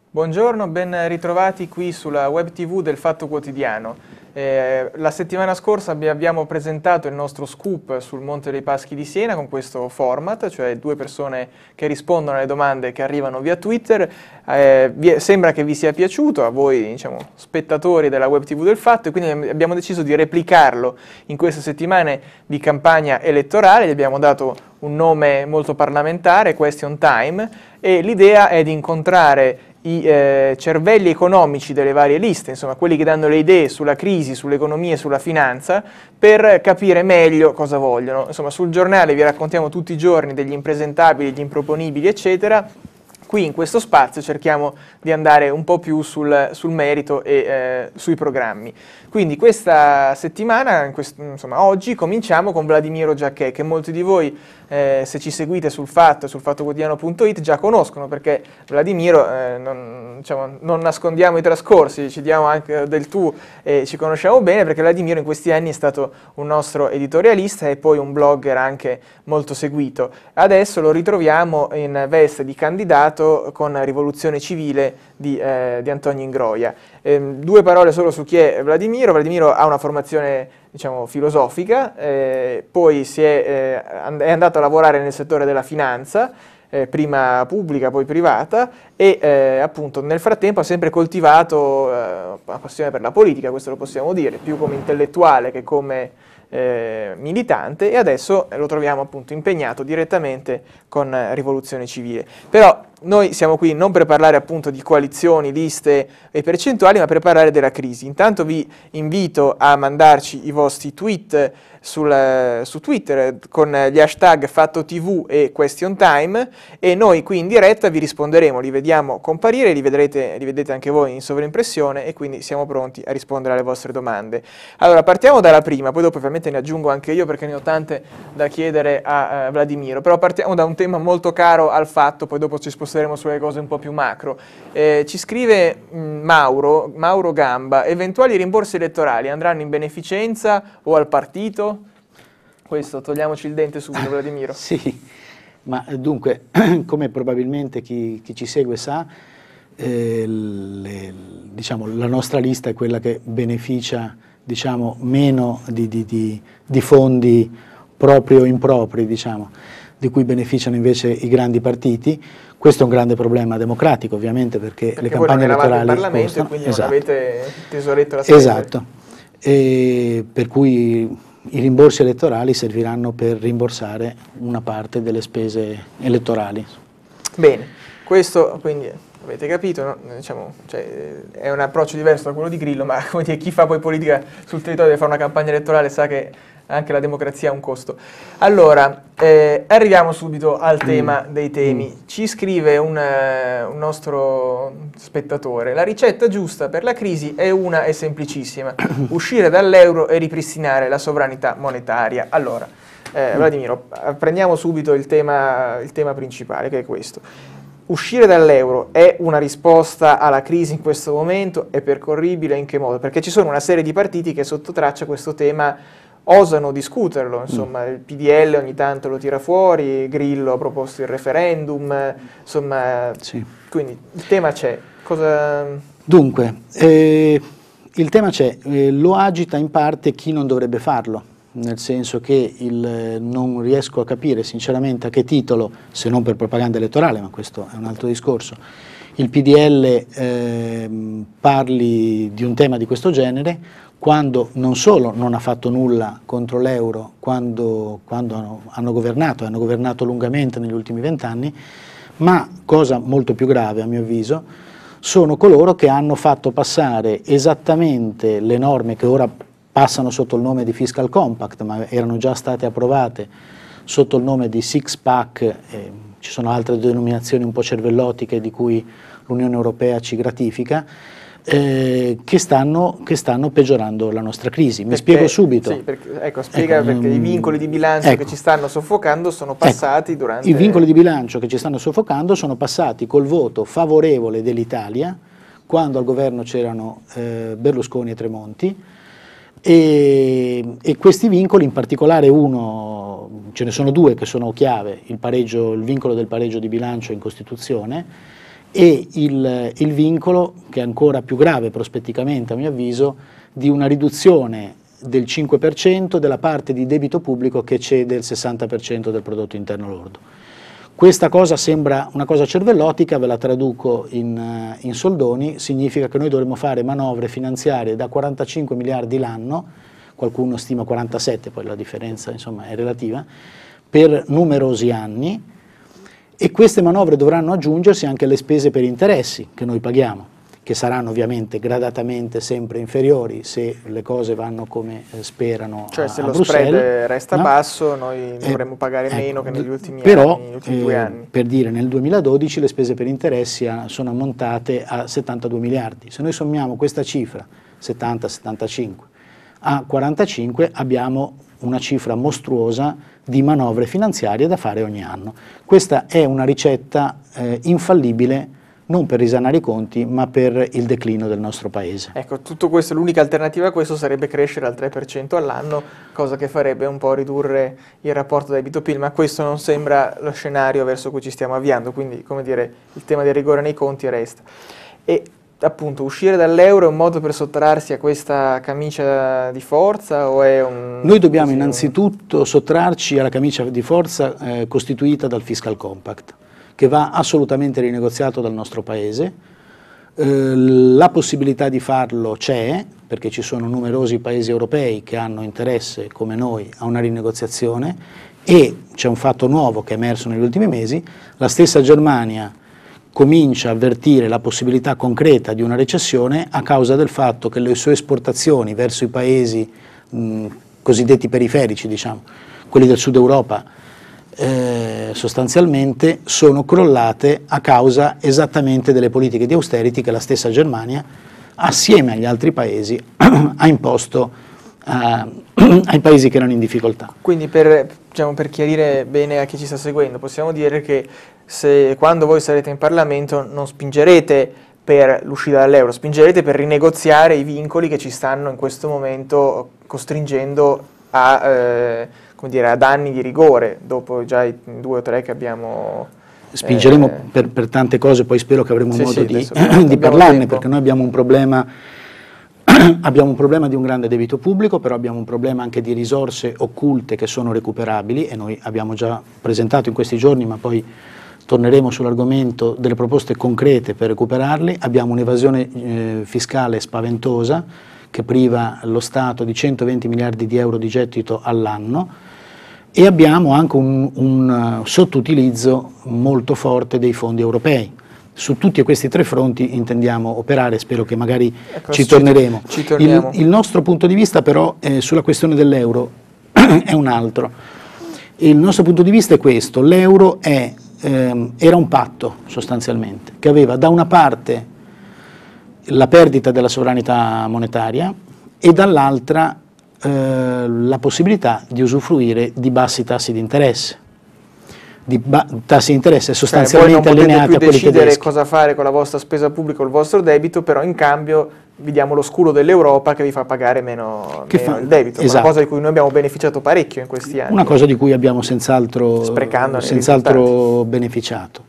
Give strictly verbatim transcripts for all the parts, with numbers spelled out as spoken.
Buongiorno, ben ritrovati qui sulla web tivù del Fatto Quotidiano. Eh, la settimana scorsa abbiamo presentato il nostro scoop sul Monte dei Paschi di Siena con questo format, cioè due persone che rispondono alle domande che arrivano via Twitter. Eh, vi, sembra che vi sia piaciuto, a voi diciamo, spettatori della web tivù del Fatto, e quindi abbiamo deciso di replicarlo in queste settimane di campagna elettorale. Gli abbiamo dato un nome molto parlamentare, Question Time, e l'idea è di incontrare i eh, cervelli economici delle varie liste, insomma quelli che danno le idee sulla crisi, sull'economia e sulla finanza, per capire meglio cosa vogliono. Insomma, sul giornale vi raccontiamo tutti i giorni degli impresentabili, gli improponibili, eccetera. Qui in questo spazio cerchiamo di andare un po' più sul, sul merito e eh, sui programmi. Quindi questa settimana, in quest- insomma oggi, cominciamo con Vladimiro Giacchè, che molti di voi, eh, se ci seguite sul Fatto e sul fattoquotidiano punto it, già conoscono, perché Vladimiro, eh, non, diciamo, non nascondiamo i trascorsi, ci diamo anche del tu e ci conosciamo bene, perché Vladimiro in questi anni è stato un nostro editorialista e poi un blogger anche molto seguito. Adesso lo ritroviamo in veste di candidato con Rivoluzione Civile di, eh, di Antonio Ingroia. Eh, due parole solo su chi è Vladimiro. Vladimiro ha una formazione, diciamo, filosofica, eh, poi si è, eh, è andato a lavorare nel settore della finanza, eh, prima pubblica, poi privata, e eh, appunto nel frattempo ha sempre coltivato eh, una passione per la politica, questo lo possiamo dire, più come intellettuale che come Eh, militante, e adesso lo troviamo appunto impegnato direttamente con eh, Rivoluzione Civile. Però noi siamo qui non per parlare appunto di coalizioni, liste e percentuali, ma per parlare della crisi. Intanto vi invito a mandarci i vostri tweet sul, su Twitter con gli hashtag FattoTV e Question Time, e noi qui in diretta vi risponderemo, li vediamo comparire, li vedrete, li vedete anche voi in sovraimpressione, e quindi siamo pronti a rispondere alle vostre domande. Allora, partiamo dalla prima, poi dopo ovviamente ne aggiungo anche io perché ne ho tante da chiedere a uh, Vladimiro, però partiamo da un tema molto caro al Fatto, poi dopo ci sposteremo sulle cose un po' più macro. Eh, ci scrive mh, Mauro, Mauro Gamba: eventuali rimborsi elettorali andranno in beneficenza o al partito? Questo, togliamoci il dente subito, Vladimiro. Sì, ma dunque, come probabilmente chi, chi ci segue sa, eh, le, diciamo, la nostra lista è quella che beneficia, diciamo, meno di, di, di, di fondi propri o impropri, diciamo, di cui beneficiano invece i grandi partiti. Questo è un grande problema democratico, ovviamente, perché, perché le campagne elettorali in Parlamento costano, e quindi esatto, non avete tesoretto da spendere. Esatto, e per cui i rimborsi elettorali serviranno per rimborsare una parte delle spese elettorali. Bene, questo quindi avete capito, no? Diciamo, cioè, è un approccio diverso da quello di Grillo, ma come dire, chi fa poi politica sul territorio deve fare una campagna elettorale sa che anche la democrazia ha un costo. Allora, eh, arriviamo subito al tema mm. dei temi. Mm. Ci scrive un, uh, un nostro spettatore: la ricetta giusta per la crisi è una e semplicissima: uscire dall'euro e ripristinare la sovranità monetaria. Allora, eh, Vladimiro, prendiamo subito il tema, il tema principale, che è questo. Uscire dall'euro è una risposta alla crisi in questo momento? È percorribile? In che modo? Perché ci sono una serie di partiti che sotto traccia questo tema osano discuterlo, insomma, il P D L ogni tanto lo tira fuori, Grillo ha proposto il referendum, insomma, sì. Quindi il tema c'è. Cosa... Dunque, eh, il tema c'è, eh, lo agita in parte chi non dovrebbe farlo, nel senso che il, non riesco a capire sinceramente a che titolo, se non per propaganda elettorale, ma questo è un altro discorso, il P D L eh, parli di un tema di questo genere, quando non solo non ha fatto nulla contro l'euro quando, quando hanno, hanno governato, hanno governato lungamente negli ultimi vent'anni, ma, cosa molto più grave a mio avviso, sono coloro che hanno fatto passare esattamente le norme che ora passano sotto il nome di Fiscal Compact, ma erano già state approvate sotto il nome di Six Pack, eh, ci sono altre denominazioni un po' cervellotiche di cui l'Unione Europea ci gratifica, Eh, che, stanno, che stanno peggiorando la nostra crisi. Mi perché, spiego subito. Sì, perché, ecco, spiega ecco, perché um, i vincoli di bilancio ecco, che ci stanno soffocando sono passati ecco, durante... I vincoli di bilancio che ci stanno soffocando sono passati col voto favorevole dell'Italia, quando al governo c'erano eh, Berlusconi e Tremonti, e, e questi vincoli, in particolare uno, ce ne sono due che sono chiave, il, pareggio, il vincolo del pareggio di bilancio in Costituzione, e il, il vincolo, che è ancora più grave prospetticamente a mio avviso, di una riduzione del cinque per cento della parte di debito pubblico che eccede il sessanta per cento del prodotto interno lordo. Questa cosa sembra una cosa cervellotica, ve la traduco in, in soldoni, significa che noi dovremmo fare manovre finanziarie da quarantacinque miliardi l'anno, qualcuno stima quarantasette, poi la differenza insomma è relativa, per numerosi anni, e queste manovre dovranno aggiungersi anche alle spese per interessi che noi paghiamo, che saranno ovviamente gradatamente sempre inferiori se le cose vanno come sperano cioè, a, se a lo Bruxelles, spread resta no? basso noi dovremmo eh, pagare ecco, meno che negli ultimi però, anni, negli ultimi eh, due anni. Per dire, nel duemiladodici le spese per interessi sono ammontate a settantadue miliardi. Se noi sommiamo questa cifra, settanta settantacinque, a quarantacinque, abbiamo una cifra mostruosa di manovre finanziarie da fare ogni anno. Questa è una ricetta eh, infallibile non per risanare i conti, ma per il declino del nostro paese. Ecco, tutto questo, l'unica alternativa a questo sarebbe crescere al tre per cento all'anno, cosa che farebbe un po' ridurre il rapporto debito-P I L, ma questo non sembra lo scenario verso cui ci stiamo avviando, quindi, come dire, il tema del rigore nei conti resta. E appunto, uscire dall'euro è un modo per sottrarsi a questa camicia di forza o è un... Noi dobbiamo così, innanzitutto un... sottrarci alla camicia di forza eh, costituita dal Fiscal Compact, che va assolutamente rinegoziato dal nostro Paese. Eh, la possibilità di farlo c'è, perché ci sono numerosi Paesi europei che hanno interesse, come noi, a una rinegoziazione, e c'è un fatto nuovo che è emerso negli ultimi mesi: la stessa Germania comincia a avvertire la possibilità concreta di una recessione a causa del fatto che le sue esportazioni verso i Paesi mh, cosiddetti periferici, diciamo, quelli del Sud Europa, Eh, sostanzialmente sono crollate a causa esattamente delle politiche di austerity che la stessa Germania, assieme agli altri paesi, ha imposto eh, ai paesi che erano in difficoltà. Quindi per, diciamo, per chiarire bene a chi ci sta seguendo, possiamo dire che se quando voi sarete in Parlamento non spingerete per l'uscita dall'euro, spingerete per rinegoziare i vincoli che ci stanno in questo momento costringendo a... Eh, come dire, ad anni di rigore, dopo già i due o tre che abbiamo... Spingeremo eh, per, per tante cose, poi spero che avremo sì, modo sì, di, di parlarne, tempo. Perché noi abbiamo un problema, abbiamo un problema di un grande debito pubblico, però abbiamo un problema anche di risorse occulte che sono recuperabili, e noi abbiamo già presentato in questi giorni, ma poi torneremo sull'argomento, delle proposte concrete per recuperarli. Abbiamo un'evasione eh, fiscale spaventosa che priva lo Stato di centoventi miliardi di euro di gettito all'anno, e abbiamo anche un, un sottoutilizzo molto forte dei fondi europei. Su tutti questi tre fronti intendiamo operare, spero che magari ecco, ci torneremo. Ci, ci torniamo. Il, il nostro punto di vista però eh, sulla questione dell'euro è un altro. Il nostro punto di vista è questo: l'euro è, ehm, era un patto sostanzialmente, che aveva da una parte la perdita della sovranità monetaria e dall'altra eh, la possibilità di usufruire di bassi tassi di interesse, di tassi di interesse sostanzialmente cioè, voi non allineati a quelli tedeschi. Potete più decidere cosa fare con la vostra spesa pubblica o il vostro debito, però in cambio vi diamo lo scudo dell'Europa che vi fa pagare meno, meno fa, il debito, esatto. Una cosa di cui noi abbiamo beneficiato parecchio in questi anni. Una cosa di cui abbiamo senz'altro senz'altro beneficiato.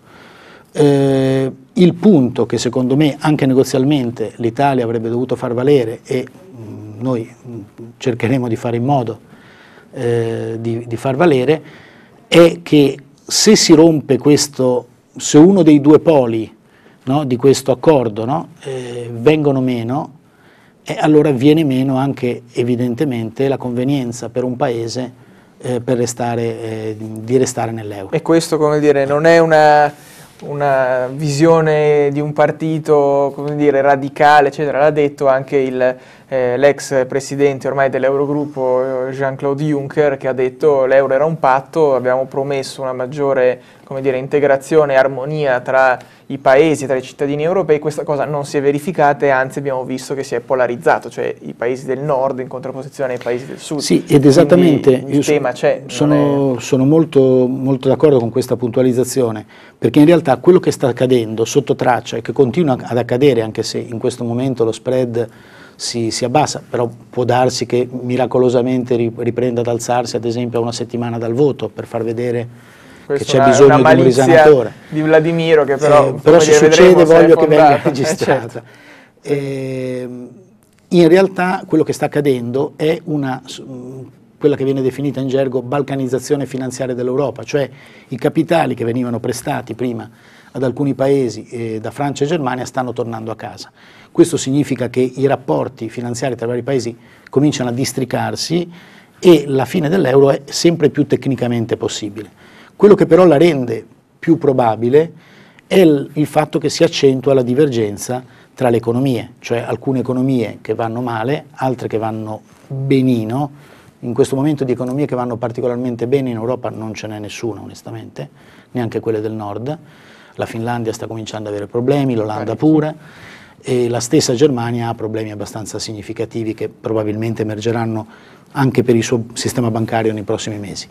Eh, il punto che secondo me anche negozialmente l'Italia avrebbe dovuto far valere, e mh, noi mh, cercheremo di fare in modo eh, di, di far valere, è che se si rompe questo, se uno dei due poli, no, di questo accordo, no, eh, vengono meno, eh, allora viene meno anche evidentemente la convenienza per un paese eh, per restare, eh, di restare nell'euro. E questo, come dire, non è una... una visione di un partito, come dire, radicale, eccetera, l'ha detto anche eh, l'ex presidente ormai dell'Eurogruppo Jean-Claude Juncker, che ha detto l'euro era un patto, abbiamo promesso una maggiore, come dire, integrazione e armonia tra i paesi, tra i cittadini europei. Questa cosa non si è verificata e anzi abbiamo visto che si è polarizzato, cioè i paesi del nord in contrapposizione ai paesi del sud. Sì, ed esattamente, quindi il tema c'è. Sono, è... sono molto, molto d'accordo con questa puntualizzazione, perché in realtà quello che sta accadendo sotto traccia e che continua ad accadere, anche se in questo momento lo spread si, si abbassa, però può darsi che miracolosamente riprenda ad alzarsi ad esempio a una settimana dal voto, per far vedere che c'è bisogno di un risanatore. Di Vladimiro che però, eh, però se succede voglio che venga registrata. Eh, certo. eh, in realtà quello che sta accadendo è una, quella che viene definita in gergo balcanizzazione finanziaria dell'Europa, cioè i capitali che venivano prestati prima ad alcuni paesi eh, da Francia e Germania stanno tornando a casa. Questo significa che i rapporti finanziari tra i vari paesi cominciano a districarsi e la fine dell'euro è sempre più tecnicamente possibile. Quello che però la rende più probabile è il, il fatto che si accentua la divergenza tra le economie, cioè alcune economie che vanno male, altre che vanno benino. In questo momento di economie che vanno particolarmente bene in Europa non ce n'è nessuna onestamente, neanche quelle del nord. La Finlandia sta cominciando ad avere problemi, l'Olanda pure, e la stessa Germania ha problemi abbastanza significativi che probabilmente emergeranno anche per il suo sistema bancario nei prossimi mesi.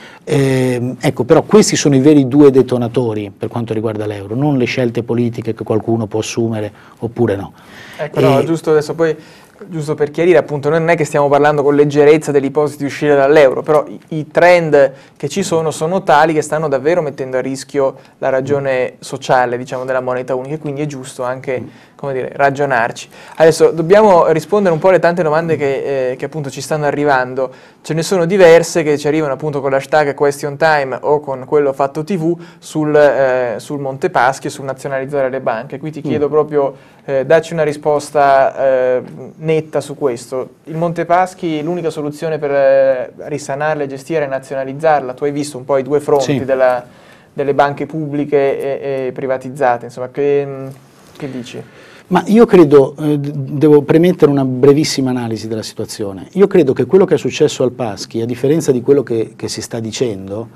Eh, ecco, però questi sono i veri due detonatori per quanto riguarda l'euro, non le scelte politiche che qualcuno può assumere oppure no. Ecco, no, giusto adesso poi, giusto per chiarire, appunto, noi non è che stiamo parlando con leggerezza dell'ipotesi di uscire dall'euro, però i, i trend che ci sono sono tali che stanno davvero mettendo a rischio la ragione sociale, diciamo, della moneta unica, e quindi è giusto anche, come dire, ragionarci. Adesso dobbiamo rispondere un po' alle tante domande che, eh, che appunto ci stanno arrivando. Ce ne sono diverse che ci arrivano appunto con l'hashtag question time o con quello fatto tivù sul, eh, sul Monte Paschi e sul nazionalizzare le banche. Qui ti chiedo proprio, eh, dacci una risposta eh, netta su questo. Il Monte Paschi, l'unica soluzione per eh, risanarla e gestire è nazionalizzarla? Tu hai visto un po' i due fronti sì. della, delle banche pubbliche e, e privatizzate, insomma, che, che dici? Ma io credo, eh, devo premettere una brevissima analisi della situazione, io credo che quello che è successo al Paschi, a differenza di quello che, che si sta dicendo,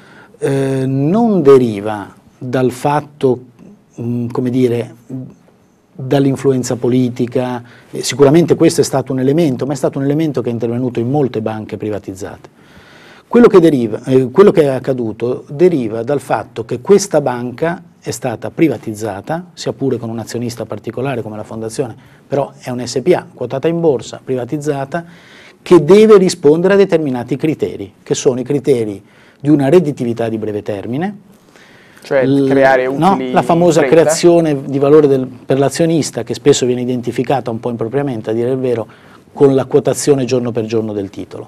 eh, non deriva dal fatto, mh, come dire, dall'influenza politica, eh, sicuramente questo è stato un elemento, ma è stato un elemento che è intervenuto in molte banche privatizzate. Quello che, deriva, eh, quello che è accaduto deriva dal fatto che questa banca è stata privatizzata, sia pure con un azionista particolare come la Fondazione, però è un S P A quotata in borsa, privatizzata, che deve rispondere a determinati criteri, che sono i criteri di una redditività di breve termine, cioè creare utili, no? La famosa fretta. creazione di valore del, per l'azionista, che spesso viene identificata un po' impropriamente, a dire il vero, con la quotazione giorno per giorno del titolo.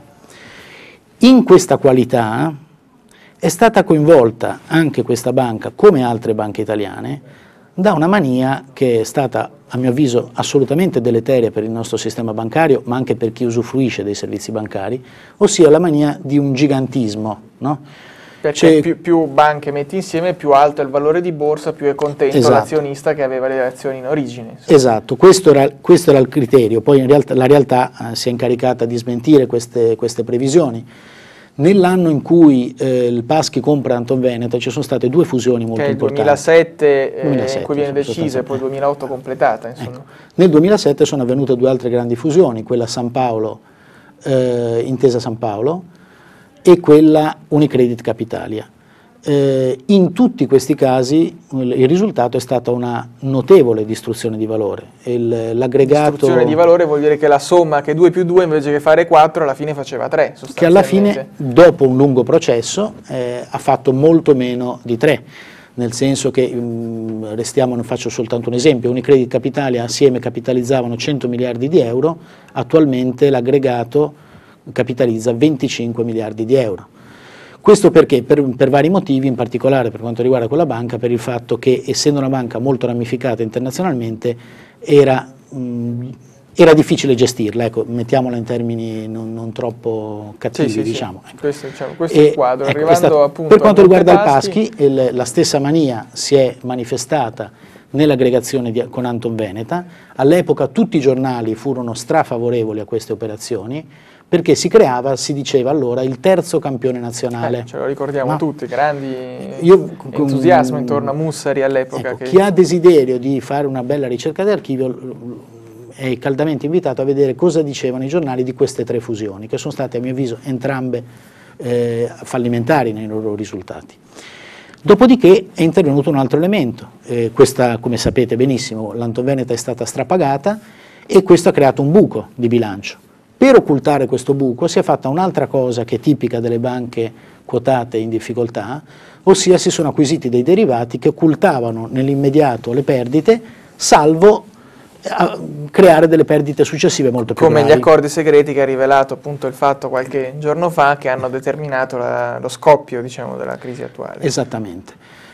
In questa qualità è stata coinvolta anche questa banca, come altre banche italiane, da una mania che è stata, a mio avviso, assolutamente deleteria per il nostro sistema bancario, ma anche per chi usufruisce dei servizi bancari, ossia la mania di un gigantismo, no? Perché più, più banche metti insieme, più alto è il valore di borsa, più è contento esatto. l'azionista che aveva le azioni in origine. Insomma. Esatto, questo era, questo era il criterio, poi in realtà, la realtà eh, si è incaricata di smentire queste, queste previsioni. Nell'anno in cui eh, il Paschi compra Antonveneta ci sono state due fusioni molto che è il importanti. duemilasette, eh, duemilasette in cui viene decisa e poi duemilaotto completata. Insomma. Ecco. Nel duemilasette sono avvenute due altre grandi fusioni, quella San Paolo, eh, Intesa San Paolo e quella Unicredit Capitalia. Eh, in tutti questi casi il risultato è stata una notevole distruzione di valore. L'aggregato distruzione di valore vuol dire che la somma che due più due invece che fare quattro alla fine faceva tre, che alla fine dopo un lungo processo eh, ha fatto molto meno di tre, nel senso che mh, restiamo, ne faccio soltanto un esempio, Unicredit Capitalia assieme capitalizzavano cento miliardi di euro, attualmente l'aggregato capitalizza venticinque miliardi di euro. Questo perché? Per, per vari motivi, in particolare per quanto riguarda quella banca, per il fatto che essendo una banca molto ramificata internazionalmente era, mh, era difficile gestirla, ecco, mettiamola in termini non, non troppo cattivi, sì, sì, diciamo. Sì. Questo, diciamo, questo e, è il quadro. Ecco, Arrivando questa, appunto per quanto riguarda il Paschi, il, la stessa mania si è manifestata nell'aggregazione con Antonveneta. All'epoca tutti i giornali furono strafavorevoli a queste operazioni, perché si creava, si diceva allora, il terzo campione nazionale. Eh, ce lo ricordiamo no? tutti, grandi Io, entusiasmo intorno a Mussari all'epoca. Ecco, che... Chi ha desiderio di fare una bella ricerca di archivio è caldamente invitato a vedere cosa dicevano i giornali di queste tre fusioni, che sono state a mio avviso entrambe eh, fallimentari nei loro risultati. Dopodiché è intervenuto un altro elemento, eh, questa, come sapete benissimo, l'Antonveneta è stata strapagata e questo ha creato un buco di bilancio. Per occultare questo buco si è fatta un'altra cosa che è tipica delle banche quotate in difficoltà, ossia si sono acquisiti dei derivati che occultavano nell'immediato le perdite, salvo a creare delle perdite successive molto più come gravi. gli accordi segreti che ha rivelato appunto il fatto qualche giorno fa, che hanno determinato la, lo scoppio, diciamo, della crisi attuale. Esattamente.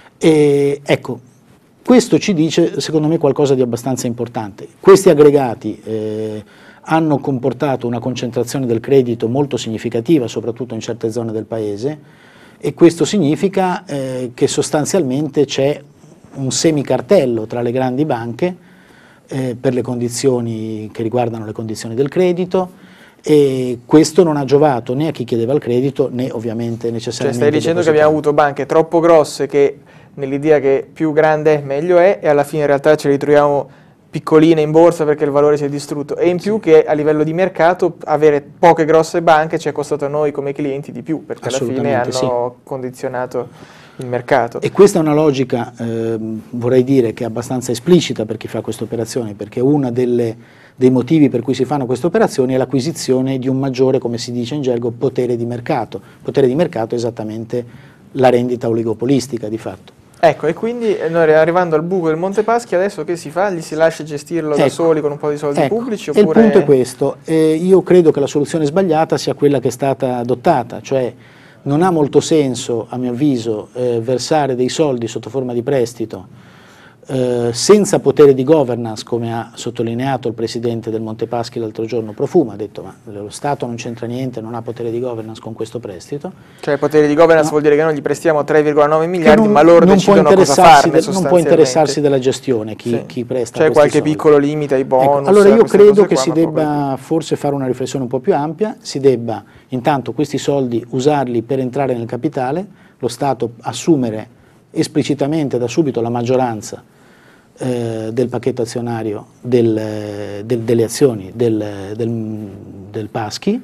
E, ecco, questo ci dice secondo me qualcosa di abbastanza importante. Questi aggregati eh, hanno comportato una concentrazione del credito molto significativa, soprattutto in certe zone del paese, e questo significa eh, che sostanzialmente c'è un semicartello tra le grandi banche eh, per le condizioni che riguardano le condizioni del credito, e questo non ha giovato né a chi chiedeva il credito né ovviamente necessariamente. Cioè stai dicendo che abbiamo avuto banche troppo grosse che nell'idea che più grande è meglio è, e alla fine in realtà ce le ritroviamo piccoline in borsa perché il valore si è distrutto, e in più che a livello di mercato avere poche grosse banche ci è costato a noi come clienti di più, perché alla fine hanno sì. condizionato il mercato. E questa è una logica, eh, vorrei dire, che è abbastanza esplicita per chi fa queste operazioni, perché una delle, dei motivi per cui si fanno queste operazioni è l'acquisizione di un maggiore, come si dice in gergo, potere di mercato. Potere di mercato è esattamente la rendita oligopolistica di fatto. Ecco, e quindi noi arrivando al buco del Monte Paschi, adesso che si fa? Gli si lascia gestirlo ecco, da soli con un po' di soldi ecco, pubblici? Oppure... Oppure... il punto è questo, eh, io credo che la soluzione sbagliata sia quella che è stata adottata, cioè non ha molto senso, a mio avviso, eh, versare dei soldi sotto forma di prestito eh, senza potere di governance, come ha sottolineato il presidente del Monte Paschi l'altro giorno, Profumo, ha detto ma lo Stato non c'entra niente, non ha potere di governance con questo prestito. Cioè potere di governance no. vuol dire che noi gli prestiamo tre virgola nove miliardi, non, ma loro non decidono cosa farne de, Non può interessarsi della gestione chi, sì. chi presta C'è qualche soldi. piccolo limite ai bonus? Ecco, allora io credo che qua, si debba forse fare una riflessione un po' più ampia, si debba intanto questi soldi usarli per entrare nel capitale, lo Stato assumere esplicitamente da subito la maggioranza eh, del pacchetto azionario del, del, delle azioni del, del, del Paschi,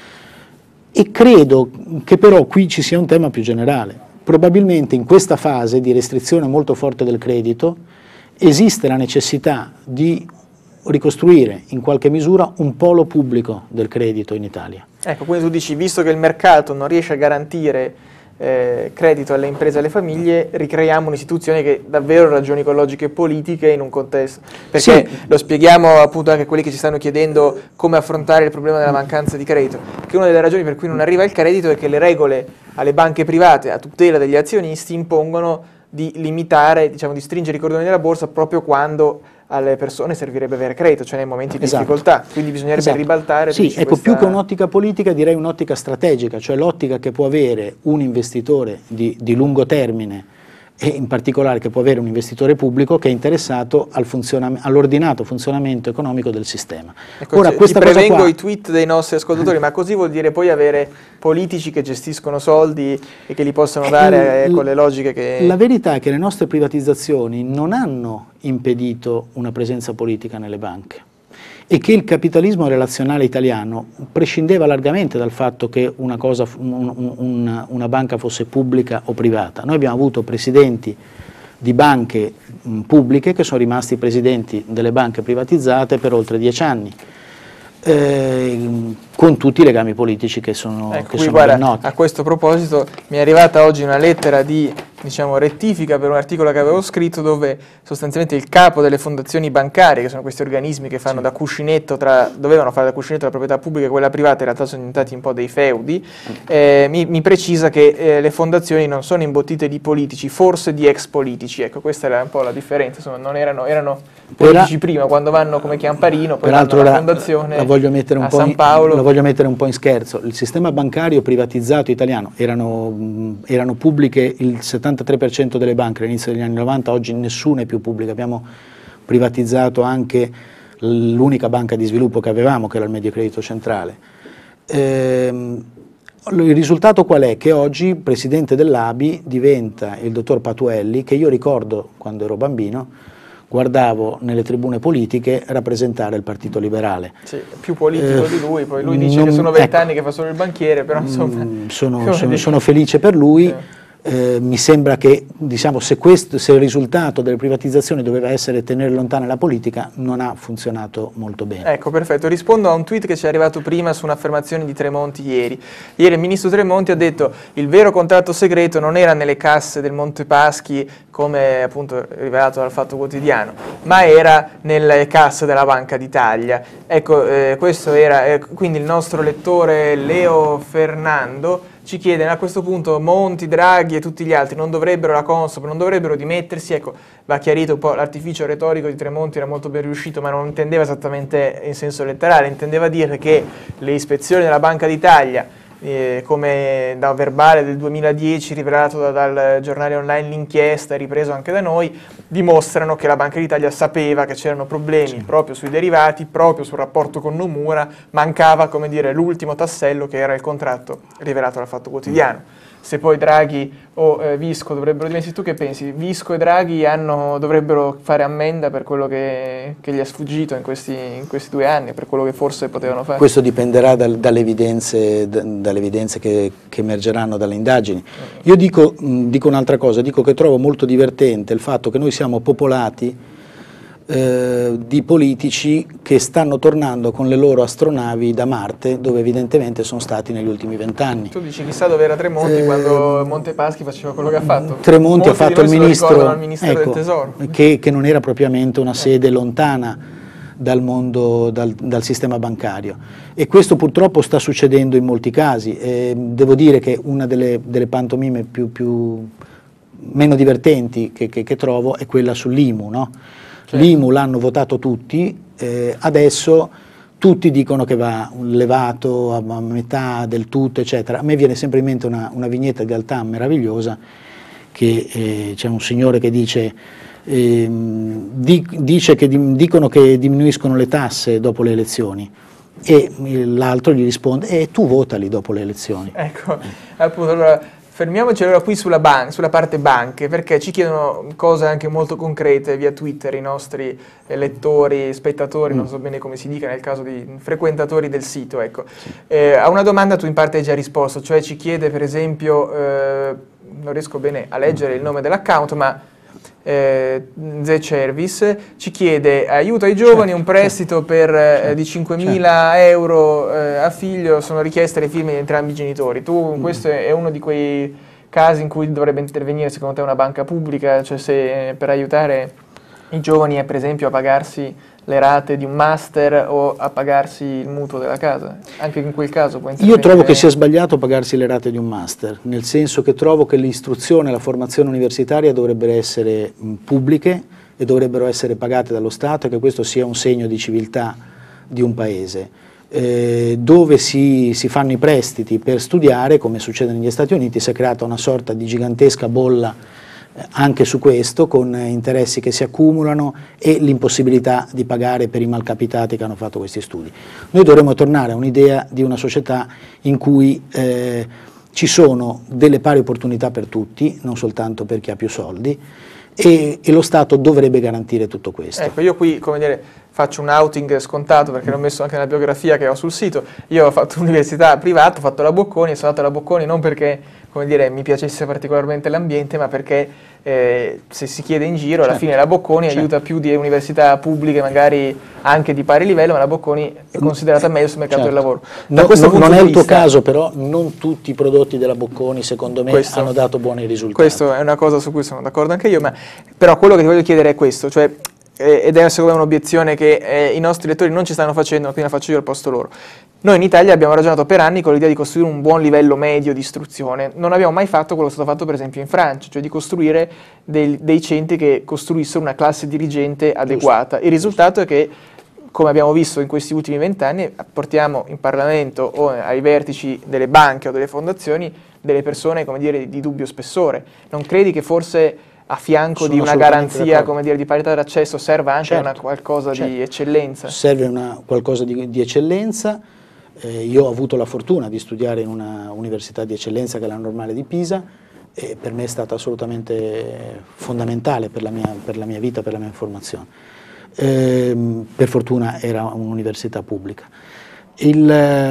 e credo che però qui ci sia un tema più generale. Probabilmente in questa fase di restrizione molto forte del credito esiste la necessità di ricostruire in qualche misura un polo pubblico del credito in Italia. Ecco, quindi tu dici, visto che il mercato non riesce a garantire eh, credito alle imprese e alle famiglie, ricreiamo un'istituzione che davvero ragioni con logiche politiche in un contesto. Perché sì. lo spieghiamo appunto anche a quelli che ci stanno chiedendo come affrontare il problema della mancanza di credito, che una delle ragioni per cui non arriva il credito è che le regole alle banche private a tutela degli azionisti impongono di limitare, diciamo, di stringere i cordoni della borsa proprio quando alle persone servirebbe avere credito, cioè nei momenti di esatto. difficoltà, quindi bisognerebbe esatto. ribaltare. Sì, ecco, questa... più che un'ottica politica direi un'ottica strategica, cioè l'ottica che può avere un investitore di, di lungo termine, e in particolare che può avere un investitore pubblico che è interessato al funzionam- all'ordinato funzionamento economico del sistema. Ecco, Ora, questa ti prevengo cosa qua... i tweet dei nostri ascoltatori, ma così vuol dire poi avere politici che gestiscono soldi e che li possono dare eh, con le logiche che... La verità è che le nostre privatizzazioni non hanno impedito una presenza politica nelle banche, e che il capitalismo relazionale italiano prescindeva largamente dal fatto che una, cosa, un, un, una banca fosse pubblica o privata. Noi abbiamo avuto presidenti di banche mh, pubbliche che sono rimasti presidenti delle banche privatizzate per oltre dieci anni, eh, con tutti i legami politici che sono, ecco, che qui, sono guarda, ben noti. A questo proposito mi è arrivata oggi una lettera di diciamo, rettifica per un articolo che avevo scritto, dove sostanzialmente il capo delle fondazioni bancarie, che sono questi organismi che fanno sì. da cuscinetto tra, dovevano fare da cuscinetto la proprietà pubblica e quella privata, in realtà sono diventati un po' dei feudi, eh, mi, mi precisa che eh, le fondazioni non sono imbottite di politici, forse di ex politici. Ecco, questa era un po' la differenza, insomma, non erano, erano politici Era, prima, quando vanno come Chiamparino, poi vanno alla fondazione la voglio mettere un a po' San in, Paolo. La voglio mettere un po' in scherzo. Il sistema bancario privatizzato italiano, erano, erano pubbliche il settantatré per cento delle banche all'inizio degli anni novanta, oggi nessuna è più pubblica. Abbiamo privatizzato anche l'unica banca di sviluppo che avevamo, che era il Mediocredito Centrale. Ehm, il risultato qual è? Che oggi presidente dell'A B I diventa il dottor Patuelli, che io ricordo quando ero bambino, guardavo nelle tribune politiche rappresentare il Partito Liberale. Sì, più politico eh, di lui, poi lui dice non, che sono vent'anni ecco, che fa solo il banchiere, però insomma... Sono, sono, sono felice per lui. Sì. Eh, mi sembra che, diciamo, se, questo, se il risultato delle privatizzazioni doveva essere tenere lontana la politica, non ha funzionato molto bene. Ecco, perfetto. Rispondo a un tweet che ci è arrivato prima su un'affermazione di Tremonti ieri. Ieri il ministro Tremonti ha detto che il vero contratto segreto non era nelle casse del Monte Paschi, come appunto rivelato dal Fatto Quotidiano, ma era nelle casse della Banca d'Italia. Ecco, eh, questo era, eh, quindi il nostro lettore Leo Fernando ci chiede a questo punto: Monti, Draghi e tutti gli altri non dovrebbero, la Consob, non dovrebbero dimettersi? Ecco, va chiarito un po', l'artificio retorico di Tremonti era molto ben riuscito, ma non intendeva esattamente in senso letterale, intendeva dire che le ispezioni della Banca d'Italia, eh, come da verbale del duemiladieci rivelato da, dal giornale online L'Inchiesta, ripreso anche da noi, dimostrano che la Banca d'Italia sapeva che c'erano problemi sì. proprio sui derivati, proprio sul rapporto con Nomura, mancava, come dire, l'ultimo tassello che era il contratto rivelato dal Fatto Quotidiano. Se poi Draghi o eh, Visco dovrebbero dimettersi, tu che pensi? Visco e Draghi hanno, dovrebbero fare ammenda per quello che, che gli è sfuggito in questi, in questi due anni, per quello che forse potevano fare? Questo dipenderà dal, dalle evidenze, dalle evidenze che, che emergeranno dalle indagini. Io dico, mh, dico un'altra cosa, dico che trovo molto divertente il fatto che noi siamo popolati Eh, di politici che stanno tornando con le loro astronavi da Marte, dove evidentemente sono stati negli ultimi vent'anni. Tu dici chissà dove era Tremonti eh, quando Monte Paschi faceva quello che ha fatto. Tremonti Molti ha fatto il ministro, al Ministero ecco, del Tesoro. Che, che non era propriamente una sede lontana dal mondo, dal, dal sistema bancario. E questo purtroppo sta succedendo in molti casi. Eh, devo dire che una delle, delle pantomime più, più meno divertenti che, che, che trovo è quella sull'I M U, no? Certo. L'I M U l'hanno votato tutti, eh, adesso tutti dicono che va levato a, a metà del tutto, eccetera. A me viene sempre in mente una, una vignetta di Altam meravigliosa, che eh, c'è un signore che dice, eh, di, dice che di, dicono che diminuiscono le tasse dopo le elezioni, e l'altro gli risponde: e tu votali dopo le elezioni. Ecco, appunto, allora fermiamoci allora qui sulla, ban sulla parte banche, perché ci chiedono cose anche molto concrete via Twitter i nostri eh, lettori, spettatori, mm. non so bene come si dica nel caso di frequentatori del sito. Ecco. Sì. Eh, a una domanda tu in parte hai già risposto, cioè ci chiede per esempio, eh, non riesco bene a leggere il nome dell'account, ma eh, The Service ci chiede aiuto ai giovani, certo, un prestito certo, per, certo, eh, di cinquemila euro eh, a figlio, sono richieste le firme di entrambi i genitori. Tu mm. questo è uno di quei casi in cui dovrebbe intervenire secondo te una banca pubblica, cioè se eh, per aiutare i giovani è per esempio a pagarsi le rate di un master o a pagarsi il mutuo della casa? Anche in quel caso può intervenire. Io trovo che sia sbagliato pagarsi le rate di un master, nel senso che trovo che l'istruzione e la formazione universitaria dovrebbero essere mh, pubbliche e dovrebbero essere pagate dallo Stato, e che questo sia un segno di civiltà di un paese. Eh, dove si, si fanno i prestiti per studiare, come succede negli Stati Uniti, si è creata una sorta di gigantesca bolla anche su questo, con interessi che si accumulano e l'impossibilità di pagare per i malcapitati che hanno fatto questi studi. Noi dovremmo tornare a un'idea di una società in cui eh, ci sono delle pari opportunità per tutti, non soltanto per chi ha più soldi, e, e lo Stato dovrebbe garantire tutto questo. Ecco, io qui, come dire, faccio un outing scontato perché l'ho messo anche nella biografia che ho sul sito. Io ho fatto università privata, ho fatto la Bocconi, sono andato alla Bocconi non perché, come dire, mi piacesse particolarmente l'ambiente, ma perché eh, se si chiede in giro, alla certo, fine la Bocconi certo, aiuta più di università pubbliche magari anche di pari livello, ma la Bocconi è considerata meglio sul mercato certo, del lavoro. Da no, no, non è il tuo caso, però non tutti i prodotti della Bocconi secondo me questo, hanno dato buoni risultati. Questo è una cosa su cui sono d'accordo anche io, ma però quello che ti voglio chiedere è questo, cioè ed è secondo me un'obiezione che eh, i nostri lettori non ci stanno facendo, quindi la faccio io al posto loro. Noi in Italia abbiamo ragionato per anni con l'idea di costruire un buon livello medio di istruzione, non abbiamo mai fatto quello che è stato fatto per esempio in Francia, cioè di costruire dei, dei centri che costruissero una classe dirigente adeguata. Giusto. Il risultato è che, come abbiamo visto in questi ultimi vent'anni, portiamo in Parlamento o ai vertici delle banche o delle fondazioni delle persone, come dire, di dubbio spessore. Non credi che forse a fianco Sono di una garanzia, come dire, di parità d'accesso serva anche certo, una qualcosa certo. di eccellenza? Serve una qualcosa di, di eccellenza. Eh, io ho avuto la fortuna di studiare in una università di eccellenza che è la Normale di Pisa, e per me è stata assolutamente fondamentale per la mia, per la mia vita, per la mia formazione. Eh, per fortuna era un'università pubblica. Il,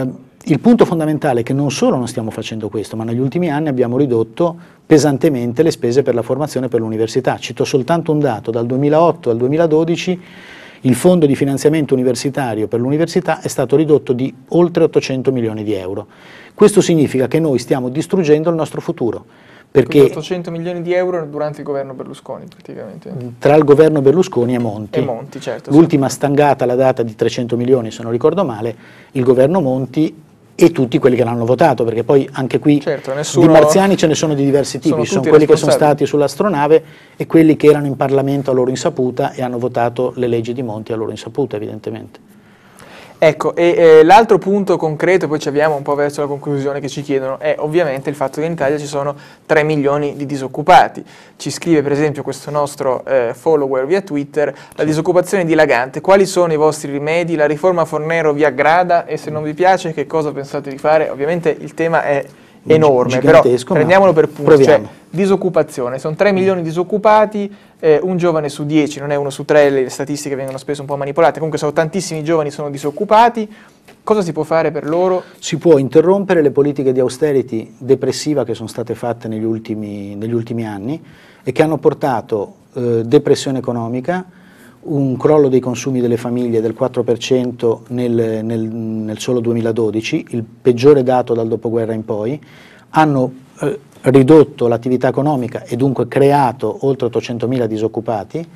il punto fondamentale è che non solo non stiamo facendo questo, ma negli ultimi anni abbiamo ridotto pesantemente le spese per la formazione per l'università. Cito soltanto un dato: dal duemilaotto al duemiladodici il fondo di finanziamento universitario per l'università è stato ridotto di oltre ottocento milioni di euro. Questo significa che noi stiamo distruggendo il nostro futuro. Perché ottocento milioni di euro durante il governo Berlusconi, praticamente. Tra il governo Berlusconi e Monti. E Monti, certo. L'ultima stangata, la data di trecento milioni, se non ricordo male, il governo Monti e tutti quelli che l'hanno votato, perché poi anche qui certo, nessuno... di marziani ce ne sono di diversi tipi, sono, sono quelli che sono stati sull'astronave e quelli che erano in Parlamento a loro insaputa e hanno votato le leggi di Monti a loro insaputa, evidentemente. Ecco, e eh, l'altro punto concreto, poi ci abbiamo un po' verso la conclusione, che ci chiedono è ovviamente il fatto che in Italia ci sono tre milioni di disoccupati. Ci scrive per esempio questo nostro eh, follower via Twitter: la disoccupazione è dilagante, quali sono i vostri rimedi? La riforma Fornero vi aggrada e se non vi piace che cosa pensate di fare? Ovviamente il tema è enorme, però prendiamolo per punti, cioè disoccupazione, sono tre milioni di disoccupati, eh, un giovane su dieci, non è uno su tre, le statistiche vengono spesso un po' manipolate, comunque sono tantissimi giovani sono disoccupati. Cosa si può fare per loro? Si può interrompere le politiche di austerity depressiva che sono state fatte negli ultimi, negli ultimi anni e che hanno portato eh, depressione economica, un crollo dei consumi delle famiglie del quattro per cento nel, nel, nel solo duemiladodici, il peggiore dato dal dopoguerra in poi, hanno eh, ridotto l'attività economica e dunque creato oltre ottocentomila disoccupati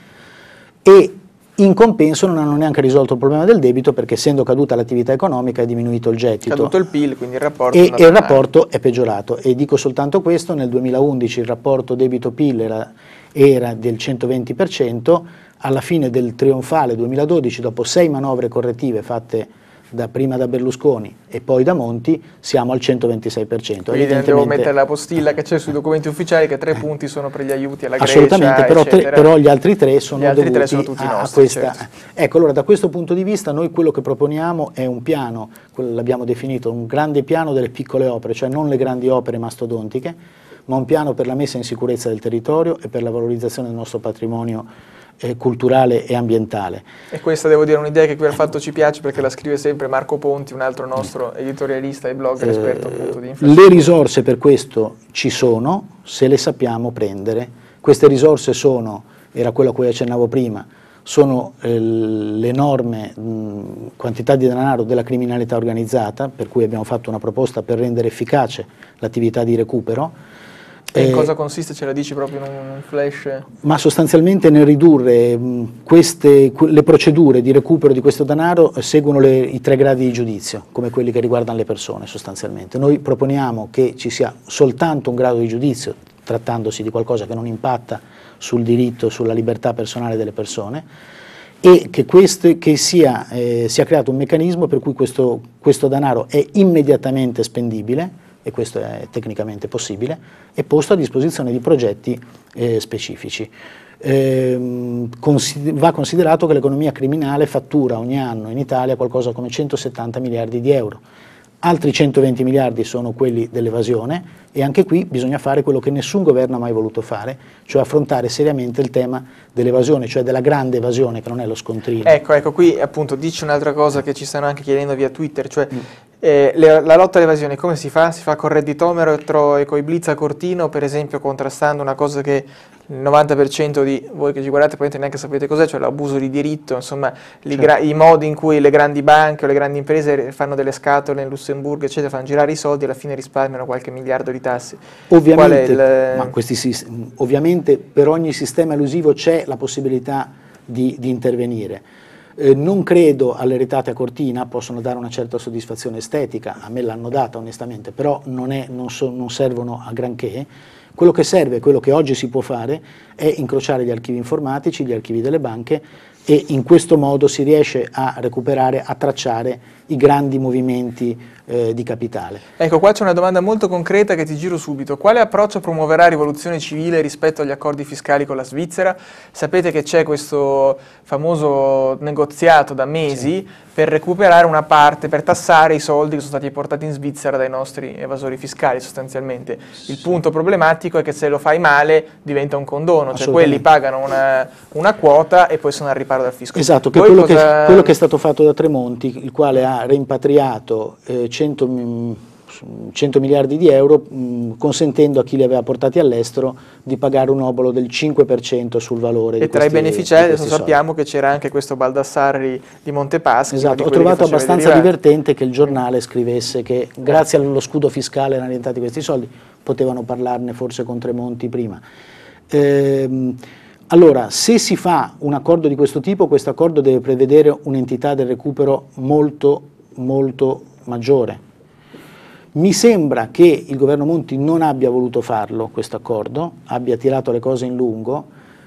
e in compenso non hanno neanche risolto il problema del debito, perché essendo caduta l'attività economica è diminuito il gettito. Caduto il P I L, quindi il rapporto e, e il rapporto è peggiorato. E dico soltanto questo: nel duemilaundici il rapporto debito-P I L era, era del centoventi per cento, alla fine del trionfale duemiladodici, dopo sei manovre correttive fatte da, prima da Berlusconi e poi da Monti, siamo al centoventisei per cento. Quindi devo mettere la postilla che c'è sui documenti ufficiali, che tre punti sono per gli aiuti alla Grecia, assolutamente, però, tre, però gli altri tre sono gli altri dovuti tre sono tutti a, nostri, a questa. Certo. Ecco, allora da questo punto di vista noi quello che proponiamo è un piano, l'abbiamo definito un grande piano delle piccole opere, cioè non le grandi opere mastodontiche, ma un piano per la messa in sicurezza del territorio e per la valorizzazione del nostro patrimonio eh, culturale e ambientale. E questa devo dire è un'idea che qui al Fatto ci piace, perché la scrive sempre Marco Ponti, un altro nostro editorialista e blogger eh, esperto appunto di infrastrutture. Le risorse per questo ci sono, se le sappiamo prendere. Queste risorse sono, era quello a cui accennavo prima, sono eh, l'enorme quantità di denaro della criminalità organizzata, per cui abbiamo fatto una proposta per rendere efficace l'attività di recupero. E in eh, cosa consiste? Ce la dici proprio in un flash? Ma sostanzialmente nel ridurre mh, queste, le procedure di recupero di questo denaro eh, seguono le, i tre gradi di giudizio, come quelli che riguardano le persone sostanzialmente. Noi proponiamo che ci sia soltanto un grado di giudizio, trattandosi di qualcosa che non impatta sul diritto, sulla libertà personale delle persone, e che, queste, che sia, eh, sia creato un meccanismo per cui questo, questo denaro è immediatamente spendibile, e questo è tecnicamente possibile, è posto a disposizione di progetti eh, specifici. Eh, consider- va considerato che l'economia criminale fattura ogni anno in Italia qualcosa come centosettanta miliardi di euro. Altri centoventi miliardi sono quelli dell'evasione, e anche qui bisogna fare quello che nessun governo ha mai voluto fare, cioè affrontare seriamente il tema dell'evasione, cioè della grande evasione, che non è lo scontrino. Ecco, ecco, qui appunto dici un'altra cosa che ci stanno anche chiedendo via Twitter, cioè mm. eh, le, la lotta all'evasione come si fa? Si fa con redditometro e con i blitz a Cortino, per esempio, contrastando una cosa che il novanta per cento di voi che ci guardate probabilmente neanche sapete cos'è, cioè l'abuso di diritto, insomma certo. I modi in cui le grandi banche o le grandi imprese fanno delle scatole in Lussemburgo, eccetera, fanno girare i soldi e alla fine risparmiano qualche miliardo di tasse. Ovviamente, il... ma questi, ovviamente per ogni sistema elusivo c'è la possibilità di, di intervenire. Eh, non credo alle retate a Cortina, possono dare una certa soddisfazione estetica, a me l'hanno data onestamente, però non, è, non, so, non servono a granché. Quello che serve, quello che oggi si può fare, è incrociare gli archivi informatici, gli archivi delle banche, e in questo modo si riesce a recuperare, a tracciare i grandi movimenti eh, di capitale. Ecco, qua c'è una domanda molto concreta che ti giro subito. Quale approccio promuoverà Rivoluzione Civile rispetto agli accordi fiscali con la Svizzera? Sapete che c'è questo famoso negoziato da mesi sì. per recuperare una parte, per tassare i soldi che sono stati portati in Svizzera dai nostri evasori fiscali sostanzialmente. Il sì. punto problematico è che se lo fai male diventa un condono, cioè quelli pagano una, una quota e poi sono a ripartire riparo dal fisco. Esatto, che quello, cosa... che, quello che è stato fatto da Tremonti, il quale ha rimpatriato eh, cento miliardi di euro, mh, consentendo a chi li aveva portati all'estero di pagare un obolo del cinque per cento sul valore. E di tra questi, i beneficiari adesso soldi. sappiamo che c'era anche questo Baldassarri di Montepaschi. Esatto, ho trovato abbastanza divertente che il giornale scrivesse che grazie allo scudo fiscale erano diventati questi soldi, potevano parlarne forse con Tremonti prima. Ehm, allora, se si fa un accordo di questo tipo, questo accordo deve prevedere un'entità del recupero molto, molto maggiore. Mi sembra che il governo Monti non abbia voluto farlo, questo accordo, abbia tirato le cose in lungo.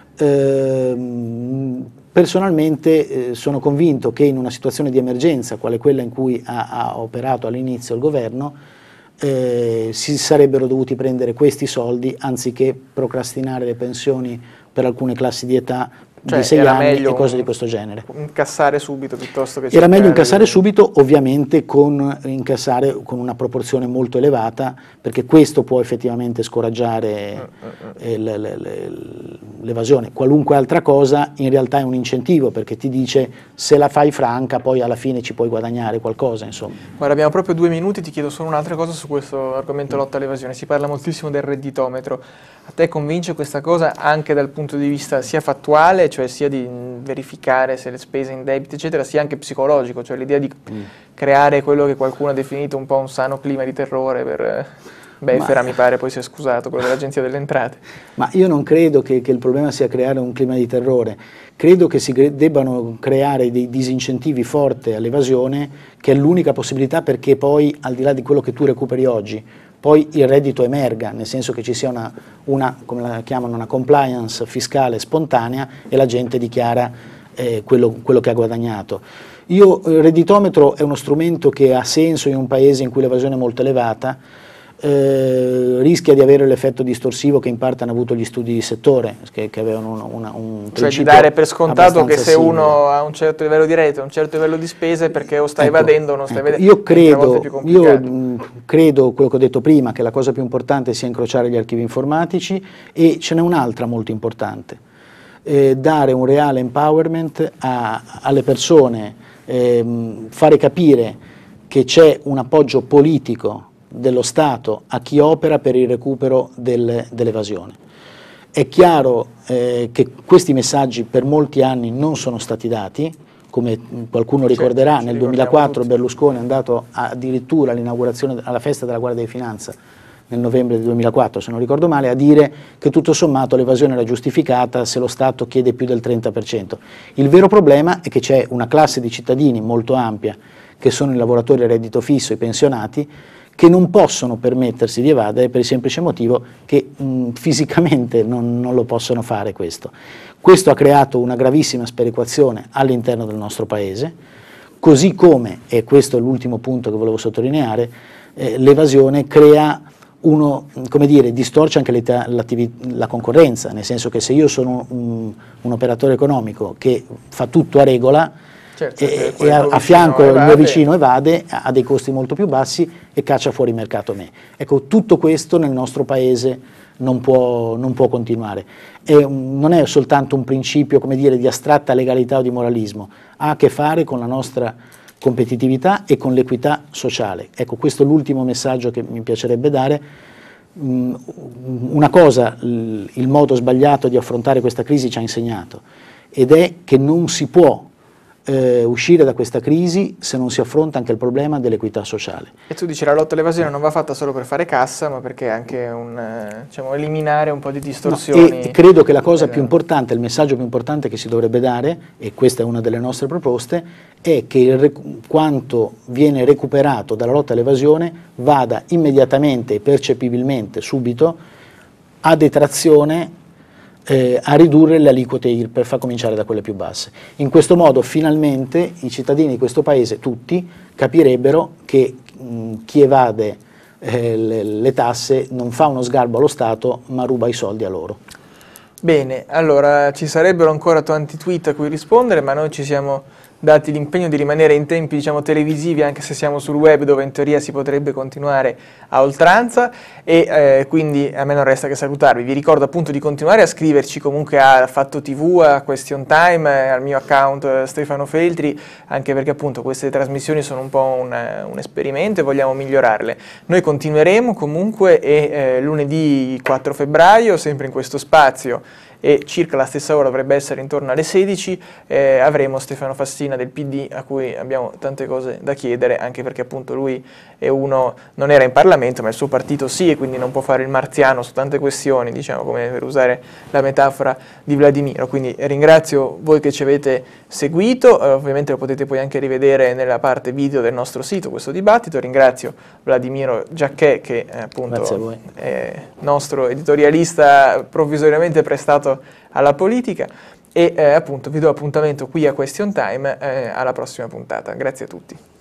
Ehm, personalmente eh, sono convinto che in una situazione di emergenza, quale quella in cui ha, ha operato all'inizio il governo, eh, si sarebbero dovuti prendere questi soldi anziché procrastinare le pensioni per alcune classi di età, cioè, di sei anni e cose un, di questo genere. Incassare subito piuttosto che... Era meglio incassare subito, ovviamente con, incassare con una proporzione molto elevata, perché questo può effettivamente scoraggiare eh, l'evasione. Qualunque altra cosa in realtà è un incentivo, perché ti dice se la fai franca poi alla fine ci puoi guadagnare qualcosa, insomma. Guarda, abbiamo proprio due minuti, ti chiedo solo un'altra cosa su questo argomento lotta all'evasione. Si parla moltissimo del redditometro. A te convince questa cosa anche dal punto di vista sia fattuale, cioè sia di verificare se le spese in debito eccetera, sia anche psicologico, cioè l'idea di mm. creare quello che qualcuno ha definito un po' un sano clima di terrore per Befera, ma, mi pare poi si è scusato, quello dell'Agenzia delle Entrate. Ma io non credo che, che il problema sia creare un clima di terrore, credo che si debbano creare dei disincentivi forti all'evasione, che è l'unica possibilità perché poi al di là di quello che tu recuperi oggi, poi il reddito emerga, nel senso che ci sia una, una, come la chiamano, una compliance fiscale spontanea e la gente dichiara eh, quello, quello che ha guadagnato. Io, il redditometro è uno strumento che ha senso in un paese in cui l'evasione è molto elevata, eh, rischia di avere l'effetto distorsivo che in parte hanno avuto gli studi di settore, che, che avevano una, una, un cioè di dare per scontato che se simile. Uno ha un certo livello di reddito, un certo livello di spese, perché o stai ecco, evadendo o non stai ecco, vedendo. Io credo, io mh, credo quello che ho detto prima, che la cosa più importante sia incrociare gli archivi informatici, e ce n'è un'altra molto importante, eh, dare un reale empowerment a, alle persone, eh, fare capire che c'è un appoggio politico dello Stato a chi opera per il recupero del, dell'evasione. È chiaro eh, che questi messaggi per molti anni non sono stati dati, come qualcuno ricorderà, nel duemilaquattro Berlusconi è andato addirittura all'inaugurazione, alla festa della Guardia di Finanza, nel novembre del duemilaquattro, se non ricordo male, a dire che tutto sommato l'evasione era giustificata se lo Stato chiede più del trenta per cento. Il vero problema è che c'è una classe di cittadini molto ampia, che sono i lavoratori a reddito fisso, i pensionati, che non possono permettersi di evadere per il semplice motivo che mh, fisicamente non, non lo possono fare questo. Questo ha creato una gravissima sperequazione all'interno del nostro Paese, così come, e questo è l'ultimo punto che volevo sottolineare, eh, l'evasione crea uno, come dire, distorce anche la concorrenza, nel senso che se io sono un, un operatore economico che fa tutto a regola, certo, e, e a, a fianco evade. il mio vicino evade, ha dei costi molto più bassi e caccia fuori mercato me. Ecco, tutto questo nel nostro Paese non può, non può continuare. È un, non è soltanto un principio, come dire, di astratta legalità o di moralismo, ha a che fare con la nostra competitività e con l'equità sociale. Ecco, questo è l'ultimo messaggio che mi piacerebbe dare. Una cosa il modo sbagliato di affrontare questa crisi ci ha insegnato, ed è che non si può Eh, uscire da questa crisi se non si affronta anche il problema dell'equità sociale. E tu dici la lotta all'evasione non va fatta solo per fare cassa, ma perché anche un, eh, diciamo, eliminare un po' di distorsioni. No, e credo che la cosa più importante, il messaggio più importante che si dovrebbe dare, e questa è una delle nostre proposte, è che il quanto viene recuperato dalla lotta all'evasione vada immediatamente e percepibilmente, subito, a detrazione, Eh, a ridurre le aliquote I R P E F, a cominciare da quelle più basse. In questo modo finalmente i cittadini di questo Paese, tutti, capirebbero che mh, chi evade eh, le, le tasse non fa uno sgarbo allo Stato, ma ruba i soldi a loro. Bene, allora ci sarebbero ancora tanti tweet a cui rispondere, ma noi ci siamo dati l'impegno di rimanere in tempi diciamo televisivi, anche se siamo sul web dove in teoria si potrebbe continuare a oltranza, e eh, quindi a me non resta che salutarvi. Vi ricordo appunto di continuare a scriverci comunque a Fatto tivù, a Question Time, al mio account eh, Stefano Feltri, anche perché appunto queste trasmissioni sono un po' un, un esperimento e vogliamo migliorarle. Noi continueremo comunque e eh, lunedì quattro febbraio, sempre in questo spazio, e circa la stessa ora, dovrebbe essere intorno alle sedici, eh, avremo Stefano Fassina del P D, a cui abbiamo tante cose da chiedere, anche perché appunto lui è uno, non era in Parlamento, ma il suo partito sì, e quindi non può fare il marziano su tante questioni, diciamo, come per usare la metafora di Vladimiro. Quindi ringrazio voi che ci avete seguito, eh, ovviamente lo potete poi anche rivedere nella parte video del nostro sito, questo dibattito. Ringrazio Vladimiro Giacchè, che eh, appunto è nostro editorialista provvisoriamente prestato alla politica, e eh, appunto vi do appuntamento qui a Question Time eh, alla prossima puntata. Grazie a tutti.